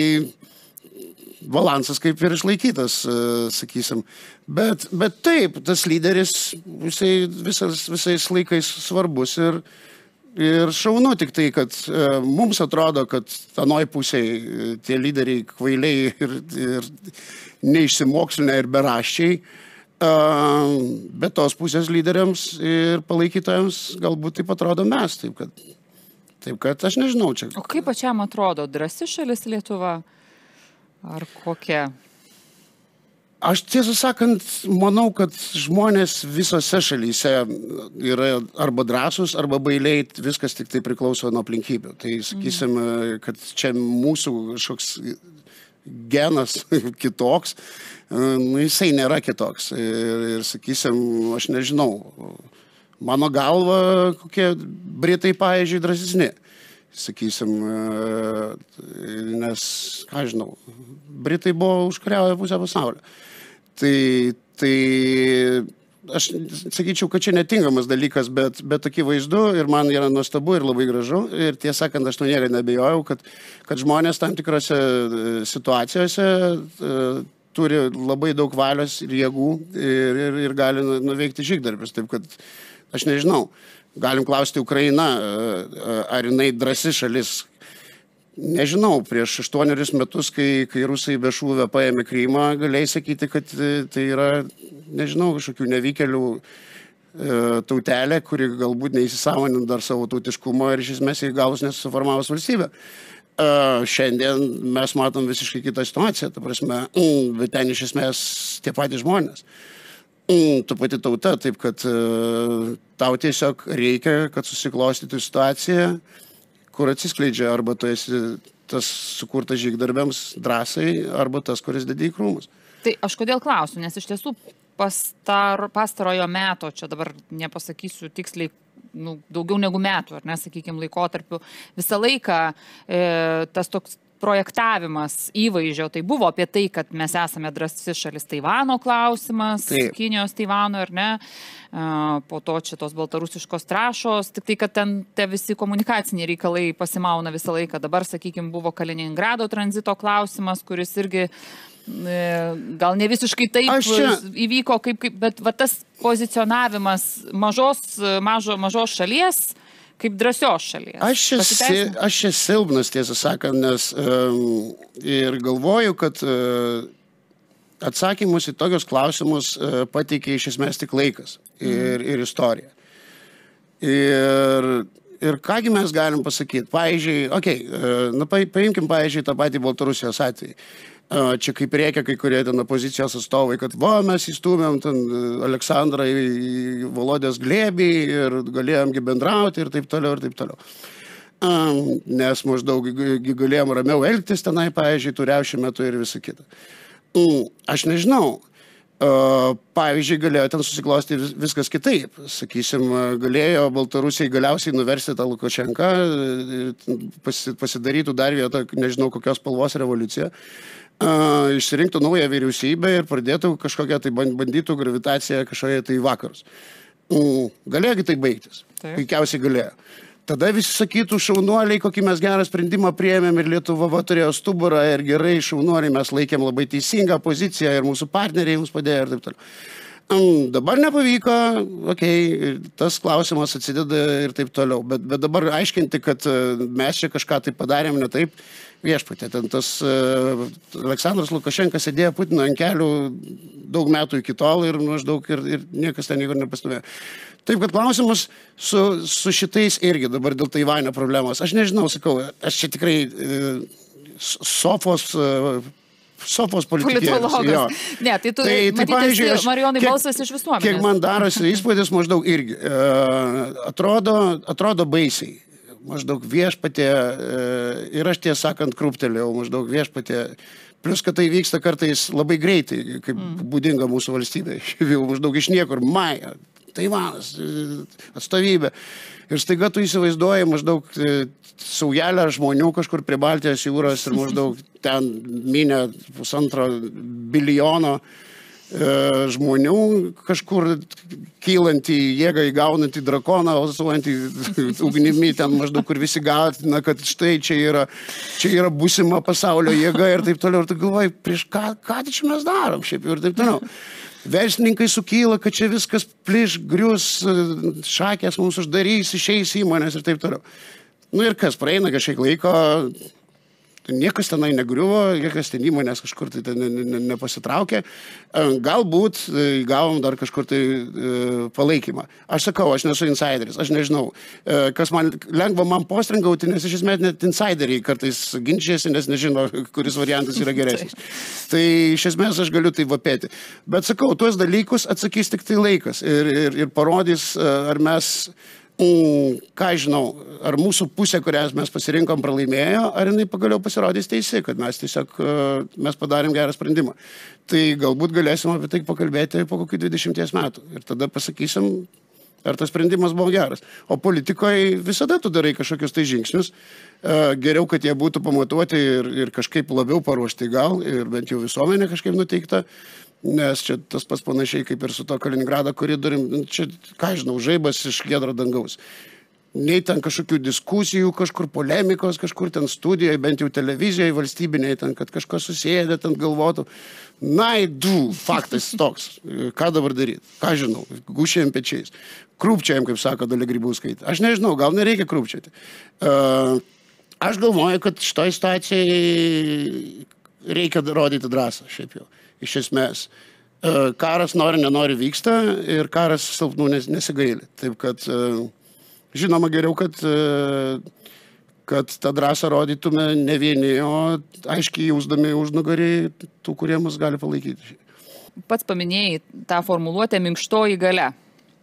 balansas kaip ir išlaikytas, sakysim. Bet taip, tas lyderis visais laikais svarbus ir šaunu, tik tai, kad mums atrodo, kad anoj pusėje tie lyderiai kvailiai ir neišsimokslinę ir beraščiai, bet tos pusės lyderiams ir palaikytojams galbūt taip atrodo mes, taip kad aš nežinau čia. O kaip pačiam atrodo, drąsi šalis Lietuva ar kokia? Aš tiesą sakant, manau, kad žmonės visose šalyse yra arba drąsūs, arba bailiai, viskas tik tai priklauso nuo aplinkybių. Tai sakysim, kad čia mūsų kažkoks genas kitoks, jisai nėra kitoks. Ir sakysim, aš nežinau, mano galva, kokie Britai, pavyzdžiui, drąsesni. Sakysim, nes, ką žinau, Britai buvo užkariavę pusę pasaulio. Tai aš sakyčiau, kad čia netinkamas dalykas, bet akivaizdu ir man yra nuostabu ir labai gražu. Ir tiesą sakant, aš to niekada nebejojau, kad žmonės tam tikrose situacijose turi labai daug valios ir jėgų ir gali nuveikti žygdarbius. Taip kad aš nežinau, galim klausti Ukrainą, ar jinai drąsi šalis. Nežinau, prieš 8 metus, kai rusai be šūvio paėmė Krymą, galėjai sakyti, kad tai yra, nežinau, kažkokių nevykėlių tautelė, kuri galbūt neįsisąmonint dar savo tautiškumo ir iš esmės įgalus nesuformavus valstybę. Šiandien mes matom visiškai kitą situaciją, ta prasme, bet ten iš esmės tie patys žmonės. Tu pati tauta, taip kad tau tiesiog reikia, kad susiklostytų situacija, kur atsiskleidžia arba tu esi tas sukurtas žygdarbiams drąsai, arba tas, kuris dedi į krūmus. Tai aš kodėl klausiu, nes iš tiesų pastarojo meto, čia dabar nepasakysiu tiksliai, daugiau negu metų, ar ne, sakykime, laikotarpiu, visą laiką tas toks projektavimas įvaizdžio, tai buvo apie tai, kad mes esame drąsi šalis, Taivano klausimas, taip. Kinijos Taivano, ar ne, po to čia tos baltarusiškos trąšos, tik tai, kad ten te visi komunikaciniai reikalai pasimauna visą laiką. Dabar, sakykime, buvo Kaliningrado tranzito klausimas, kuris irgi gal ne visiškai taip įvyko, bet va, tas pozicionavimas mažos šalies, kaip drąsios šalies. Aš čia silpnas, tiesą sakant, nes ir galvoju, kad atsakymus į tokius klausimus pateikia iš esmės tik laikas ir istorija. Ir kągi mes galim pasakyti. Pavyzdžiui, paimkim, pavyzdžiui, tą patį Baltarusijos atvejį. Čia kaip reikia kai kurie ten opozicijos atstovai, kad mes įstūmėm ten Aleksandrą į Volodės glėbį ir galėjomgi bendrauti ir taip toliau ir taip toliau. Nes maždaug galėjom ramiau elgtis tenai, pavyzdžiui, tų riaušių metu ir visą kitą. Aš nežinau. Pavyzdžiui, galėjo ten susiklosti viskas kitaip. Sakysim, galėjo Baltarusijai galiausiai nuversti tą Lukašenką, pasidarytų dar vietą, nežinau, kokios spalvos revoliuciją, išsirinktų naują vyriausybę ir pradėtų kažkokią tai bandytų gravitaciją kažkoje tai vakarus. Galėjo tai baigtis. Puikiausiai galėjo. Tada visi sakytų, šaunuoliai, kokį mes gerą sprendimą priėmėm ir Lietuva turėjo stuburą ir gerai šaunuoliai, mes laikėm labai teisingą poziciją ir mūsų partneriai mums padėjo ir taip toliau. Dabar nepavyko, tas klausimas atsideda ir taip toliau, bet dabar aiškinti, kad mes čia kažką tai padarėm ne taip, viešpatė, ten tas Aleksandras Lukašenka sėdėjo Putino ant kelių daug metų iki tol ir maždaug ir niekas ten niekur nepastovėjo. Taip, kad klausimas su šitais irgi dabar dėl Taivanio problemos. Aš nežinau, sakau, aš čia tikrai sofos politikėlis. Ne, tai tu matyti, Marijonai, balsas iš visuomenės. Kiek man darosi įspūdis, maždaug irgi. Atrodo baisiai. Maždaug viešpatė, ir aš tiesą sakant krūptelėjau, maždaug viešpatė. Plius, kad tai vyksta kartais labai greitai, kaip būdinga mūsų valstybė. Maždaug iš niekur, Maja, Taivanas, atstovybė. Ir staiga tu įsivaizduoji maždaug saujelę žmonių kažkur prie Baltijos jūros ir maždaug ten minė 1,5 bilijono žmonių kažkur kylantį jėgą įgaunantį drakoną, alsuojantį ugnimi ten maždaug, kur visi gąsdina, kad štai čia yra būsima pasaulio jėga ir taip toliau. Ir tu galvoji, prieš ką čia mes darom šiaip ir taip toliau. Verslininkai sukyla, kad čia viskas pliš, grius, šakės mums uždarys, išeis įmonės ir taip toliau. Nu ir kas, praeina kažkiek laiko, niekas tenai negriuvo, niekas ten įmonės kažkur tai nepasitraukė. Galbūt gavom dar kažkur tai palaikymą. Aš sakau, aš nesu insideris, aš nežinau. Kas man lengva man postringauti, nes iš esmės net insideriai kartais ginčiasi, nes nežino, kuris variantas yra geresnis. Tai iš esmės aš galiu tai vapėti. Bet sakau, tuos dalykus atsakys tik tai laikas ir parodys, ar mes... ką žinau, ar mūsų pusė, kurią mes pasirinkom, pralaimėjo, ar jinai pagaliau pasirodys teisi, kad mes tiesiog padarėm gerą sprendimą. Tai galbūt galėsim apie tai pakalbėti po kokių 20 metų. Ir tada pasakysim, ar tas sprendimas buvo geras. O politikoje visada tu darai kažkokius tai žingsnius. Geriau, kad jie būtų pamatuoti ir kažkaip labiau paruošti gal, ir bent jau visuomenė kažkaip nuteikta. Nes čia tas pats panašiai kaip ir su to Kaliningrado koridorium, čia, ką žinau, žaibas iš giedro dangaus. Nei ten kažkokių diskusijų, kažkur polemikos, kažkur ten studijoje, bent jau televizijoje valstybiniai, ten, kad kažkas susėdė, ten galvotų. Faktas toks. Ką dabar daryti? Ką žinau, gušėjom pečiais. Krūpčiajam, kaip sako Dalia Grybauskaitė. Aš nežinau, gal nereikia krūpčioti. Aš galvoju, kad šitoj situacijai reikia rodyti drąsą, šiaip jau. Iš esmės. Karas nenori vyksta ir karas silpnų nesigaili. Taip kad, žinoma, geriau, kad tą drąsą rodytume ne vieni, o aiškiai jausdami užnugarį tų, kurie mus gali palaikyti. Pats paminėjai tą formuluotę minkštoji galia.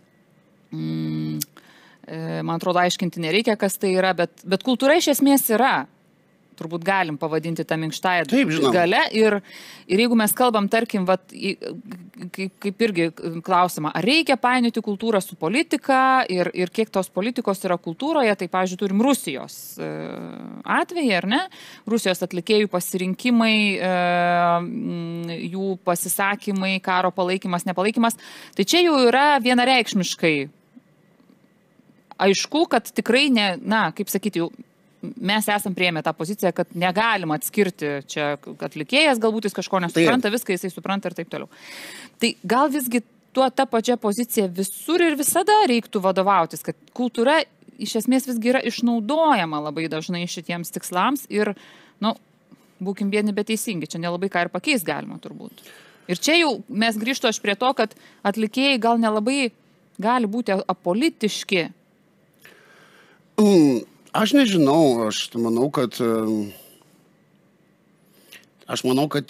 Man atrodo, aiškinti nereikia, kas tai yra, bet kultūra iš esmės yra. Turbūt galim pavadinti tą minkštąją galę. Ir jeigu mes kalbam, tarkim, kaip irgi klausimą, ar reikia painioti kultūrą su politika ir kiek tos politikos yra kultūroje, tai, pavyzdžiui, turim Rusijos atvejį, ar ne? Rusijos atlikėjų pasirinkimai, jų pasisakymai, karo palaikymas, nepalaikymas. Tai čia jau yra vienareikšmiškai aišku, kad tikrai kaip sakyti, jau mes esam priėmę tą poziciją, kad negalima atskirti čia atlikėjas, galbūt jis kažko nesupranta, viską jisai supranta ir taip toliau. Tai gal visgi ta pačia pozicija visur ir visada reiktų vadovautis, kad kultūra iš esmės visgi yra išnaudojama labai dažnai šitiems tikslams ir, būkim vieni beteisingi, čia nelabai ką ir pakeis galima turbūt. Ir čia jau mes grįžtu aš prie to, kad atlikėjai gal nelabai gali būti apolitiški. Aš nežinau, aš manau, kad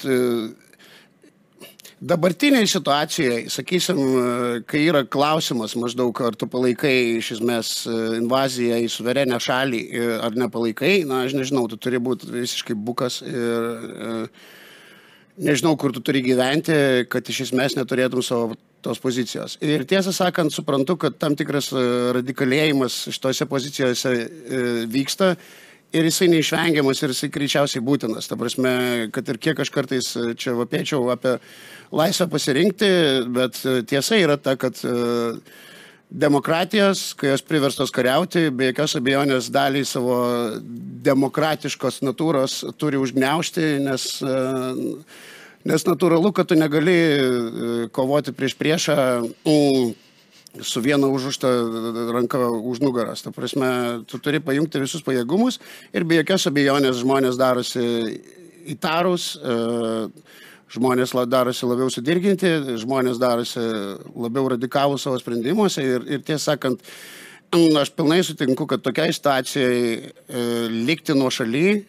dabartiniai situacijai, sakysim, kai yra klausimas maždaug, ar tu palaikai iš esmės invaziją į suverenę šalį ar nepalaikai, aš nežinau, tu turi būti visiškai bukas ir nežinau, kur tu turi gyventi, kad iš esmės neturėtum savo tos pozicijos. Ir tiesą sakant, suprantu, kad tam tikras radikalėjimas šitose pozicijose vyksta ir jisai neišvengiamas ir jisai greičiausiai būtinas. Ta prasme, kad ir kiek aš kartais čia vapėčiau apie laisvę pasirinkti, bet tiesa yra ta, kad demokratijos, kai jos priverstos kariauti, be jokios abejonės dalį savo demokratiškos natūros turi užgniaužti, Nes natūralu, kad tu negali kovoti prieš priešą su viena užužta ranka už nugaras. Ta prasme, tu turi pajungti visus pajėgumus ir be jokios abejonės žmonės darosi įtarus, žmonės darosi labiau sudirginti, žmonės darosi labiau radikalų savo sprendimuose ir tiesą sakant, aš pilnai sutinku, kad tokiai situacijai likti nuošaly,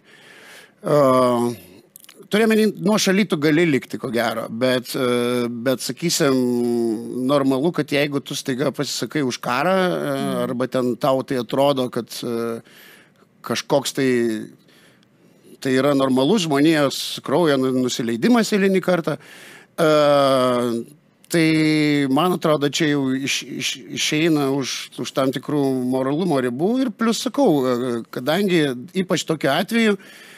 turėjome nuošaly tu gali likti, ko gero, bet sakysim, normalu, kad jeigu tu staiga pasisakai už karą, arba ten tau tai atrodo, kad kažkoks tai yra normalus žmonijos kraujo nusileidimas eilinį kartą, tai, man atrodo, čia jau išeina už tam tikrų moralumo ribų ir plus sakau, kadangi ypač tokiu atveju,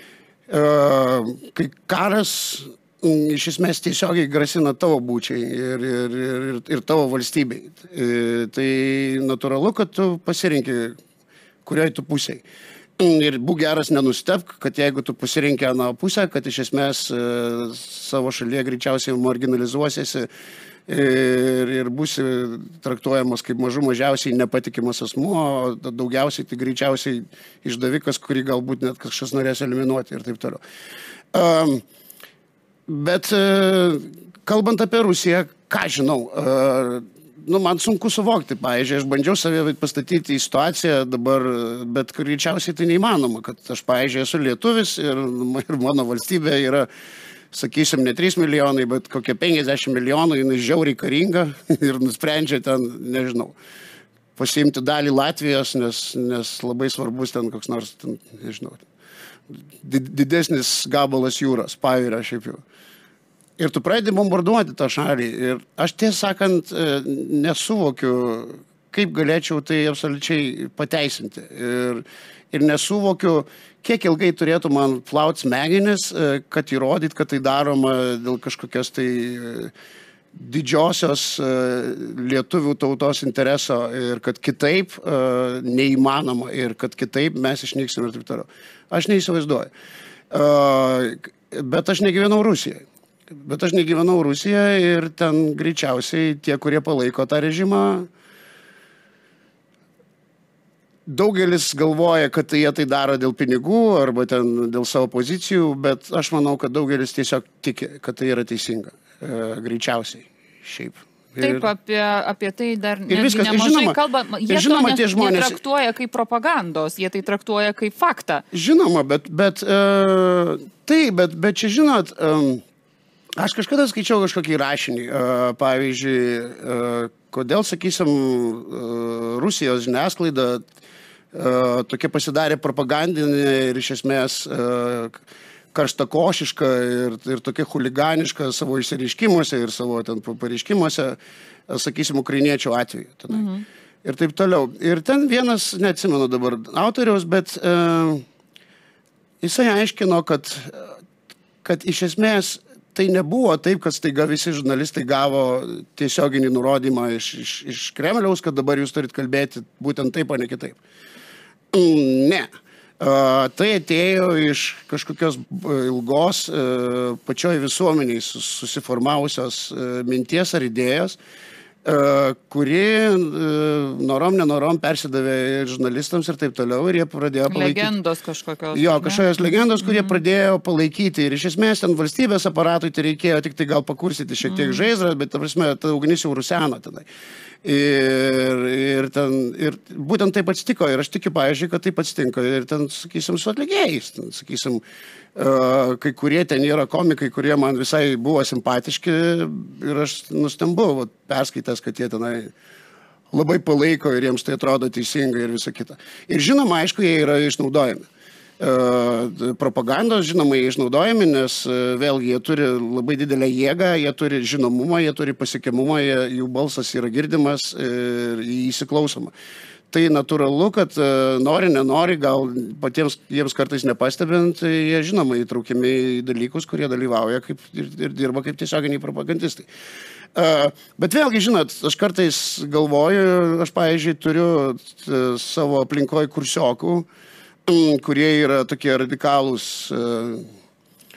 kai karas iš esmės tiesiogiai grasina tavo būčiai ir tavo valstybei, tai natūralu, kad tu pasirinki, kurioj tu pusėj. Ir būk geras, nenustebk, kad jeigu tu pasirinki aną pusę, kad iš esmės savo šalyje greičiausiai marginalizuosiesi ir būsi traktuojamas kaip mažiausiai nepatikimas asmuo, o daugiausiai tai greičiausiai išdavikas, kurį galbūt net kažkas norės eliminuoti ir taip toliau. Bet kalbant apie Rusiją, ką žinau, man sunku suvokti, pavyzdžiui, aš bandžiau save pastatyti į situaciją dabar, bet greičiausiai tai neįmanoma, kad aš, pavyzdžiui, esu lietuvis ir mano valstybė yra, sakysim, ne 3 milijonai, bet kokie 50 milijonų, jinai žiauriai karinga ir nusprendžia ten, nežinau, pasiimti dalį Latvijos, nes labai svarbus ten koks nors, ten, nežinau, didesnis gabalas jūros, pajūrio šiaip jau. Ir tu pradedi bombarduoti tą šalį. Ir aš tiesą sakant nesuvokiu, kaip galėčiau tai absoliučiai pateisinti. Ir nesuvokiu, kiek ilgai turėtų man plaut smegenis, kad įrodyt, kad tai daroma dėl kažkokios tai didžiosios lietuvių tautos intereso ir kad kitaip neįmanoma ir kad kitaip mes išnyksim ir taip toliau. Aš neįsivaizduoju. Bet aš negyvenau Rusijoje. Ir ten greičiausiai tie, kurie palaiko tą režimą, daugelis galvoja, kad jie tai daro dėl pinigų arba ten dėl savo pozicijų, bet aš manau, kad daugelis tiesiog tiki, kad tai yra teisinga. Greičiausiai. Šiaip. Taip, apie tai dar viskas, nemažai kalba. Jie žinoma, to žmonės netraktuoja kaip propagandos, jie tai traktuoja kaip faktą. Žinoma, bet čia žinot, aš kažkada skaičiau kažkokį rašinį, pavyzdžiui, kodėl, sakysim, Rusijos žiniasklaida tokia pasidarė propagandinė ir iš esmės karštakošiška ir tokia chuliganiška savo išsireiškimuose ir savo ten pareiškimuose, sakysim, ukrainiečių atveju. Tenai. Ir taip toliau. Ir ten vienas, neatsimenu dabar autoriaus, bet jisai aiškino, kad iš esmės tai nebuvo taip, kad staiga visi žurnalistai gavo tiesioginį nurodymą iš Kremliaus, kad dabar jūs turit kalbėti būtent taip, o ne kitaip. Ne. Tai atėjo iš kažkokios ilgos pačioj visuomeniai susiformavusios minties ar idėjos, kuri norom persidavė ir žurnalistams ir taip toliau, ir jie pradėjo palaikyti. Legendos kažkokios. Jo, kažkokios legendos, kurie pradėjo palaikyti. Ir iš esmės ten valstybės aparatui tai reikėjo tik tai gal pakursyti šiek tiek žaizdrą, bet ta prasme, ta ugnis jau ruseno tenai. Ir būtent taip atsitiko. Ir aš tikiu, pavyzdžiui, kad taip atsitinka. Ir ten, sakysim, su atlikėjais. Sakysim, kai kurie ten yra komikai, kurie man visai buvo simpatiški ir aš nustembu, perskaitęs, kad jie tenai labai palaiko ir jiems tai atrodo teisingai ir visa kita. Ir žinoma, aišku, jie yra išnaudojami. Propagandos, žinoma, jie išnaudojami, nes vėlgi jie turi labai didelę jėgą, jie turi žinomumą, jie turi pasiekiamumą, jų balsas yra girdimas ir įsiklausoma. Tai natūralu, kad nori, nenori, gal patiems jiems kartais nepastebint, jie žinoma įtraukiami į dalykus, kurie dalyvauja ir dirba kaip tiesioginiai propagandistai. Bet vėlgi, žinot, aš kartais galvoju, aš, pavyzdžiui, turiu savo aplinkoj kursiokų, kurie yra tokie radikalūs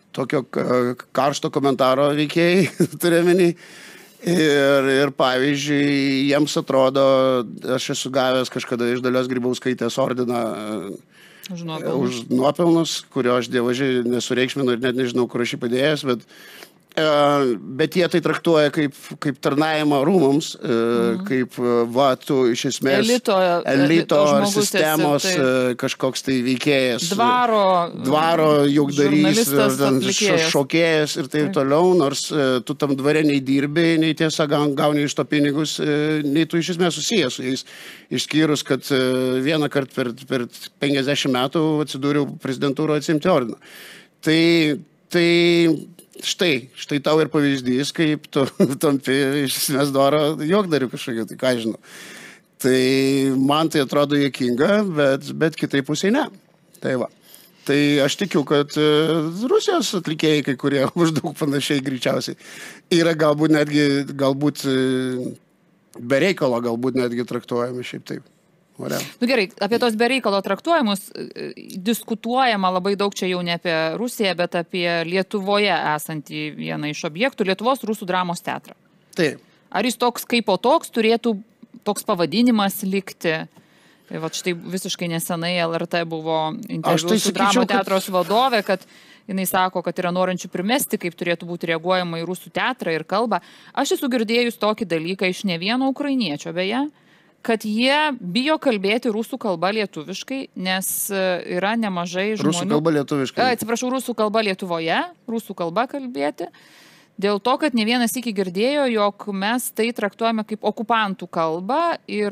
tokio karšto komentaro veikėjai, turėmenį. Ir pavyzdžiui, jiems atrodo, aš esu gavęs kažkada iš Dalios Grybauskaitės ordiną už nuopelnus, kurio aš dievažiai nesureikšminu ir net nežinau, kur aš jį padėjęs, bet jie tai traktuoja kaip tarnavimą rūmams, kaip, tu iš esmės elito ar sistemos kažkoks tai veikėjas, dvaro jaukdarys, šokėjas ir taip toliau, nors tu tam dvare nei dirbi, nei tiesa gauni iš to pinigus, nei tu iš esmės susijęs su jais, išskyrus, kad vieną kartą per 50 metų atsidūriau prezidentūroje atsiimti ordiną. Tai štai tau ir pavyzdys, kaip tu tampi iš esmės dvaro juokdariu kažkokio, tai ką žinau. Tai man tai atrodo juokinga, bet kitai pusiai ne. Tai va. Tai aš tikiu, kad Rusijos atlikėjai, kai kurie maždaug panašiai greičiausiai, yra galbūt be reikalo, galbūt netgi traktuojami šiaip taip. Gerai, apie tos bereikalo traktuojamus diskutuojama labai daug čia jau ne apie Rusiją, bet apie Lietuvoje esantį vieną iš objektų, Lietuvos rusų dramos teatrą. Taip. Ar jis toks kaip po toks turėtų toks pavadinimas likti? Vat štai visiškai nesenai LRT buvo interviu su dramo teatros vadovė, kad jinai sako, kad yra norinčių primesti, kaip turėtų būti reaguojama į rusų teatrą ir kalbą. Aš esu girdėjus tokį dalyką iš ne vieno ukrainiečio, beje, kad jie bijo kalbėti rusų kalba lietuviškai, nes yra nemažai žmonių... Rusų kalba lietuviškai. Atsiprašau, rusų kalba Lietuvoje, rusų kalba kalbėti, dėl to, kad ne vienas iki girdėjo, jog mes tai traktuojame kaip okupantų kalbą ir,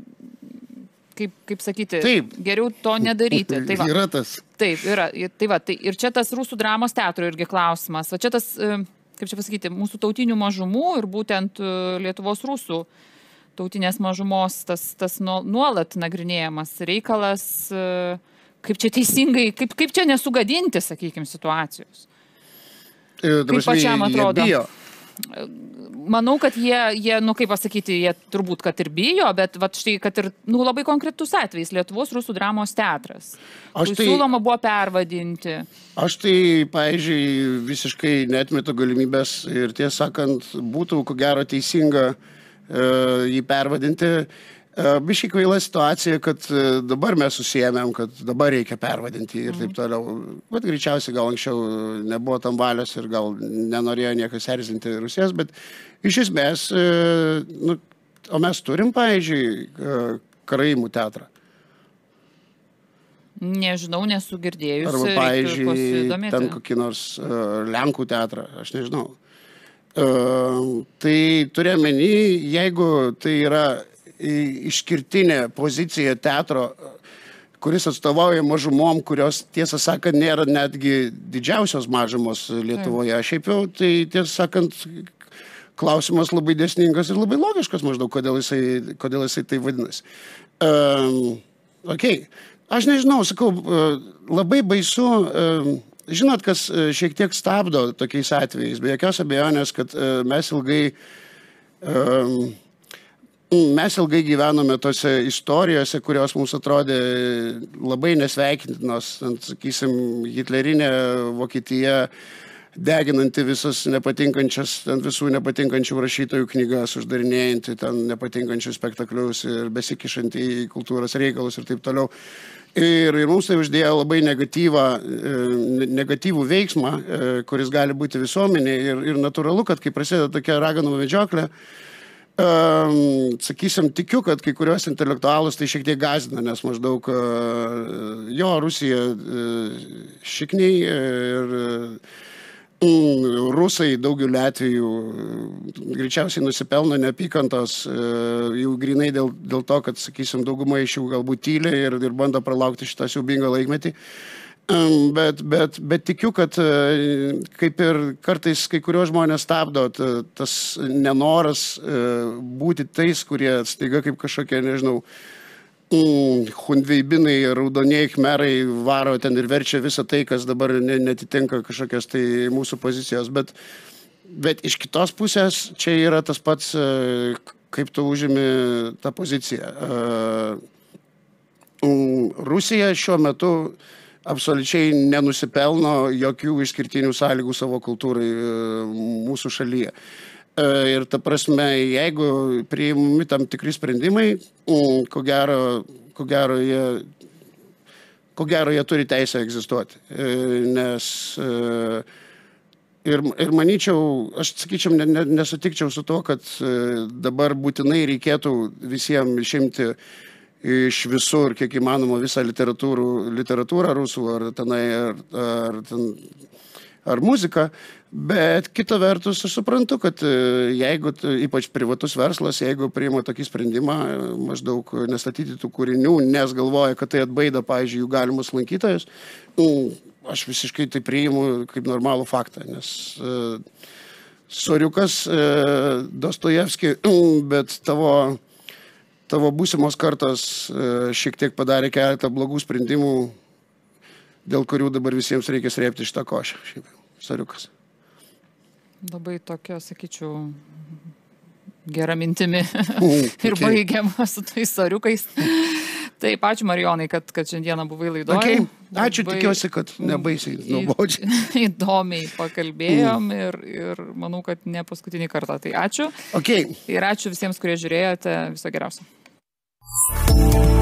kaip sakyti, geriau to nedaryti. Tai va. Yra tas. Taip, yra. Tai va, ir čia tas rusų dramos teatro irgi klausimas. Va čia tas, kaip čia pasakyti, mūsų tautinių mažumų ir būtent Lietuvos rusų tautinės mažumos tas nuolat nagrinėjamas reikalas, kaip čia teisingai, kaip čia nesugadinti, sakykime, situacijos. Kaip pačiam atrodo. Manau, kad jie, kaip pasakyti, jie turbūt, kad ir bijo, bet štai, kad ir labai konkretus atvejs, Lietuvos rusų dramos teatras. Siūloma buvo pervadinti. Aš tai, pavyzdžiui, visiškai neatmetu galimybės ir tiesą sakant, būtų ko gero teisinga jį pervadinti. Biškai kvaila situacija, kad dabar mes susijėmėm, kad dabar reikia pervadinti ir taip toliau. Bet greičiausiai gal anksčiau nebuvo tam valios ir gal nenorėjo niekas erzinti Rusijos, bet iš esmės, o mes turim, pavyzdžiui, Karaimų teatrą. Nežinau, nesu girdėjusi. Arba, pavyzdžiui, ten kokį nors Lenkų teatrą, aš nežinau. Tai turėmeny, jeigu tai yra išskirtinė pozicija teatro, kuris atstovauja mažumom, kurios, tiesą sakant, nėra netgi didžiausios mažumos Lietuvoje. Šiaip jau, tai tiesą sakant, klausimas labai dėsningas ir labai logiškas maždaug, kodėl jisai tai vadinasi. Aš nežinau, sakau, labai baisu... Žinot, kas šiek tiek stabdo tokiais atvejais, be jokios abejonės, kad mes ilgai gyvenome tose istorijose, kurios mums atrodė labai nesveikintinos, sakysim, hitlerinė Vokietija, deginanti visas visų nepatinkančių rašytojų knygas, uždarinėjanti ten nepatinkančių spektaklius ir besikišanti į kultūros reikalus ir taip toliau. Ir mums tai uždėjo labai negatyvų veiksmą, kuris gali būti visuomenė ir natūralu, kad kai prasideda tokia raganų medžioklė, sakysim, tikiu, kad kai kurios intelektualus tai šiek tiek gąsdina, nes maždaug Rusija šikniai ir Rusai daugeliu atvejų greičiausiai nusipelno neapykantos jau grinai dėl to, kad, sakysim, dauguma iš jų galbūt tyli ir bando pralaukti šitą siaubingą laikmetį. Bet tikiu, kad kaip ir kartais kai kurios žmonės stabdo tas nenoras būti tais, kurie staiga kaip kažkokie, nežinau, hundveibinai, raudonieji khmerai varo ten ir verčia visą tai, kas dabar netitinka kažkokios tai mūsų pozicijos. Bet iš kitos pusės čia yra tas pats, kaip tu užimi tą poziciją. Rusija šiuo metu absoliučiai nenusipelno jokių išskirtinių sąlygų savo kultūrai mūsų šalyje. Ir ta prasme, jeigu priimami tam tikri sprendimai, ko gero jie turi teisę egzistuoti. Nes ir manyčiau, aš sakyčiau, nesutikčiau su to, kad dabar būtinai reikėtų visiems išimti iš visur, kiek įmanoma, visą literatūrą rusų ar muziką, bet kita vertus aš suprantu, kad jeigu, ypač privatus verslas, jeigu priima tokį sprendimą, maždaug nestatyti tų kūrinių, nes galvoja, kad tai atbaida, pavyzdžiui, jų galimus lankytojus, aš visiškai tai priimu kaip normalų faktą, nes soriukas Dostojevski, bet tavo būsimos kartos šiek tiek padarė keletą blogų sprendimų, dėl kurių dabar visiems reikia srėpti šitą košę. Soriukas. Labai tokia, sakyčiau, gera mintimi ir baigiama su tais soriukais. Taip, ačiū Marijonai, kad šiandieną buvai laidoje. Ačiū, tikiuosi, kad nebaisiai nuobodžiai. Įdomiai pakalbėjom ir manau, kad ne paskutinį kartą. Tai ačiū. Ir ačiū visiems, kurie žiūrėjote. Viso geriausio.